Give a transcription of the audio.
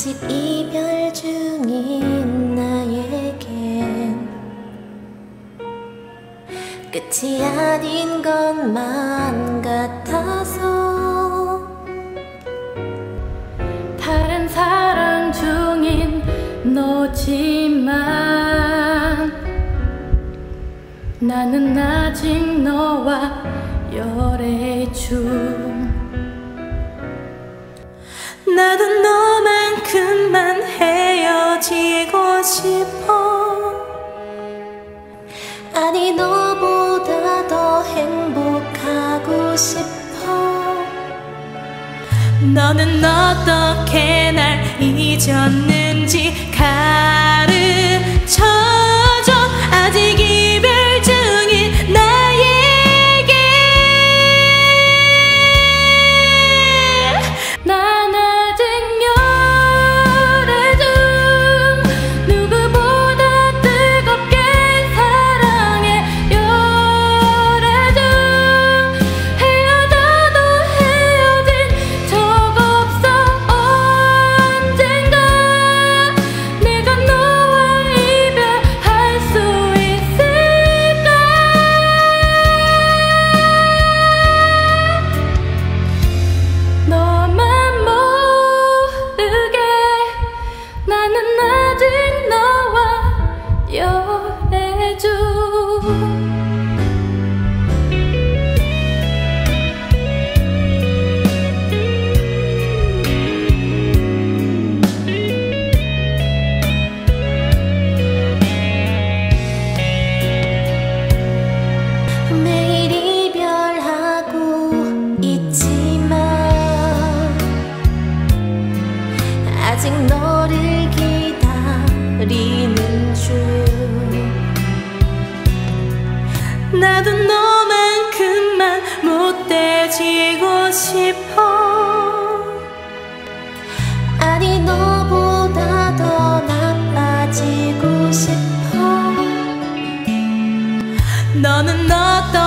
아직 이별 중인 나에겐 끝이 아닌 것만 같아서 다른 사랑 중인 너지만 나는 아직 너와 열애 중. 나도 너만큼만 헤어지고 싶어. 아니 너보다 더 행복하고 싶어. 너는 어떻게 날 잊었는지 가르쳐줘. 아직 이별 중인 나에게 난 아직 열애 중. 누구보다 뜨겁게 사랑해 열애 중. 헤어져도 헤어진 적 없어. 언젠가 내가 너와 이별할 수 있을까. 너만 모르게 나는 아직 너와 열애 중. 매일 이별하고 있지만 아직 너를 기다리는 중. 나도 너만큼만 못돼지고 싶어. 아니 너보다 더 나빠지고 싶어. 너는 어떤